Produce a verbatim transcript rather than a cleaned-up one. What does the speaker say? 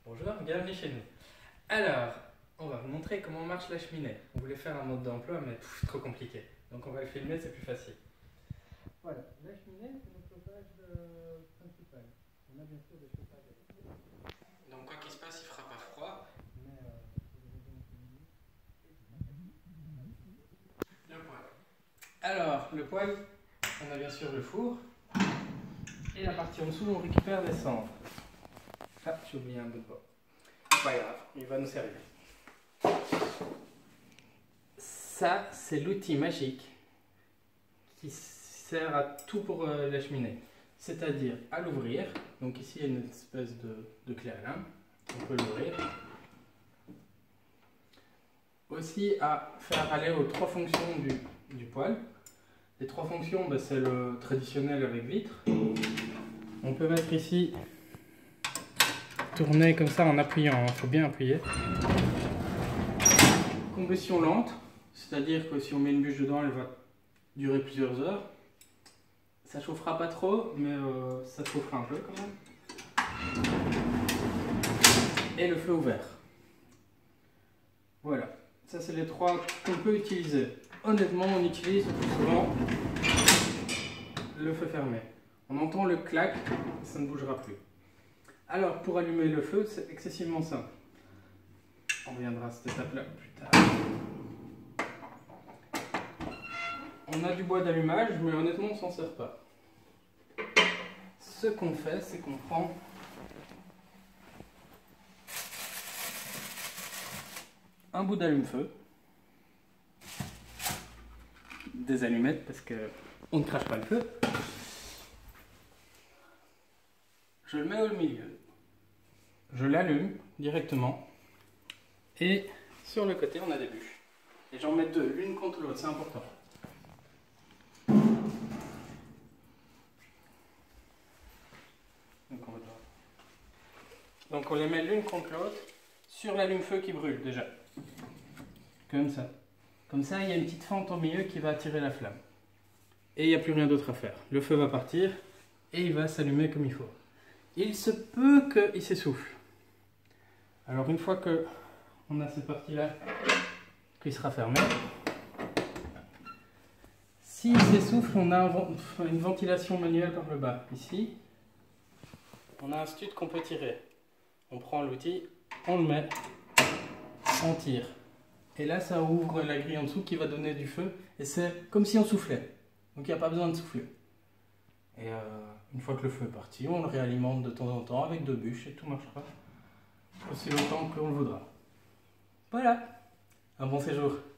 Bonjour, bienvenue chez nous. Alors, on va vous montrer comment marche la cheminée. On voulait faire un mode d'emploi, mais pff, trop compliqué. Donc on va le filmer, c'est plus facile. Voilà, la cheminée, c'est notre chauffage euh, principal. On a bien sûr des chauffages électriques. Donc quoi qu'il se passe, il ne fera pas froid. Mais euh, pour des raisons économiques, le poêle. Alors, le poêle, on a bien sûr le four. Et la partie en dessous, on récupère des cendres. Ah, j'ai oublié un bout de bois. Pas grave, il va nous servir. Ça, c'est l'outil magique qui sert à tout pour euh, la cheminée. C'est-à-dire à l'ouvrir. Donc ici, il y a une espèce de, de clé à lin. On peut l'ouvrir. Aussi à faire aller aux trois fonctions du, du poêle. Les trois fonctions, ben, c'est le traditionnel avec vitre. On peut mettre ici, tourner comme ça en appuyant, il faut bien appuyer. Combustion lente, c'est-à-dire que si on met une bûche dedans, elle va durer plusieurs heures. Ça chauffera pas trop, mais euh, ça chauffera un peu quand même. Et le feu ouvert. Voilà, ça c'est les trois qu'on peut utiliser. Honnêtement, on utilise souvent le feu fermé. On entend le clac, ça ne bougera plus. Alors, pour allumer le feu, c'est excessivement simple. On reviendra à cette étape-là plus tard. On a du bois d'allumage, mais honnêtement, on ne s'en sert pas. Ce qu'on fait, c'est qu'on prend un bout d'allume-feu, des allumettes, parce qu'on ne crache pas le feu. Je le mets au milieu. Je l'allume directement. Et sur le côté, on a des bûches. Et j'en mets deux, l'une contre l'autre, c'est important. Donc on, va... Donc on les met l'une contre l'autre sur l'allume-feu qui brûle déjà. Comme ça. Comme ça, il y a une petite fente au milieu qui va attirer la flamme. Et il n'y a plus rien d'autre à faire. Le feu va partir et il va s'allumer comme il faut. Il se peut qu'il s'essouffle. Alors une fois que on a cette partie-là qui sera fermée, s'il s'essouffle, on a une ventilation manuelle par le bas. Ici, on a un stud qu'on peut tirer. On prend l'outil, on le met, on tire. Et là, ça ouvre la grille en dessous qui va donner du feu. Et c'est comme si on soufflait. Donc il n'y a pas besoin de souffler. Et euh, une fois que le feu est parti, on le réalimente de temps en temps avec deux bûches et tout marchera aussi longtemps que l'on le voudra. Voilà, un bon séjour.